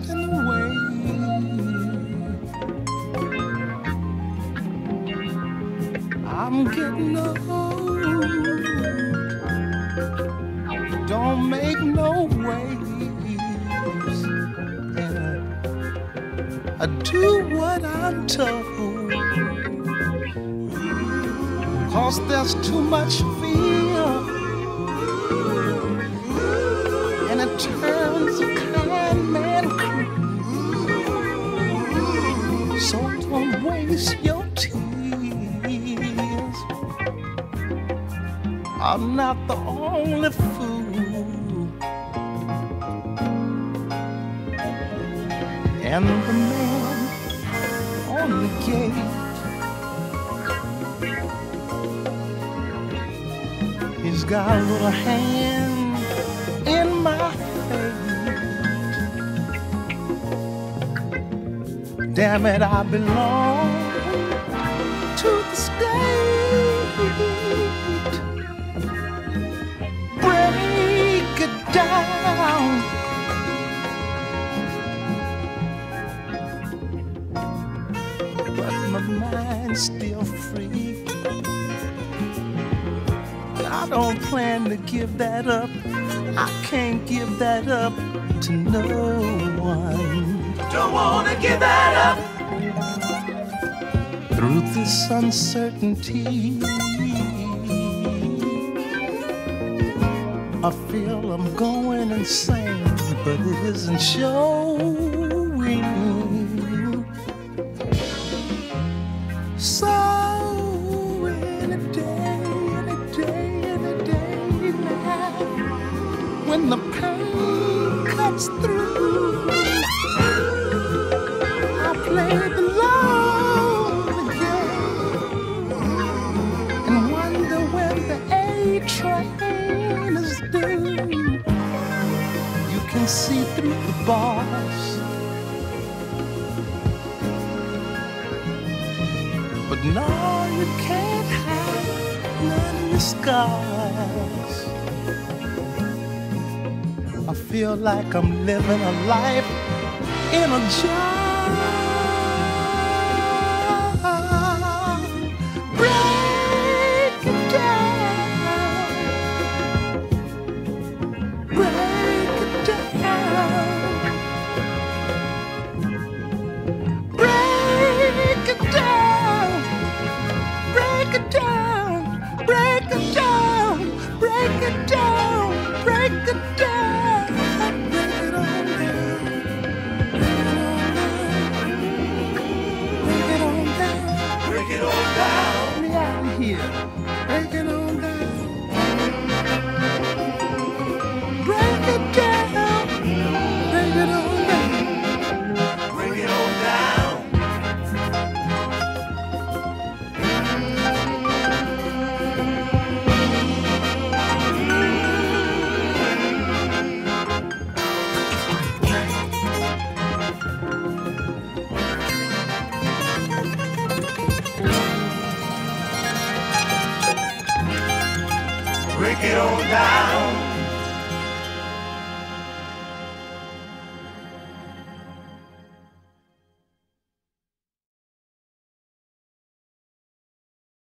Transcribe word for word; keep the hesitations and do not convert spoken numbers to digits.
drifting away. I'm getting old. Don't make no waves. Yeah. I do what I'm told. 'Cause there's too much fear, and it turns a kind man cruel. So don't waste your tears. I'm not the only fool, and the man on the gate, he's got a little hand in my fate. Damn it, I belong to the state. Break it down. But my mind's still free. I don't plan to give that up. I can't give that up to no one. Don't wanna give that up. Through this uncertainty, I feel I'm going insane, but it isn't showing. So any day, any day, any day now, when the pain cuts through, I play the lonely game and wonder when the A train is due. You can see through the bars, but no, you can't hide none of your scars. I feel like I'm living a life in a jar. Break it down. Break it down. Break it down. Break it down. Break it down. Break it down. Break it down. Break it on down. Break it on down. Break it on down. Let me out of here. Break it on down. Break it down. Break it on down. Break it on down. Break it on down.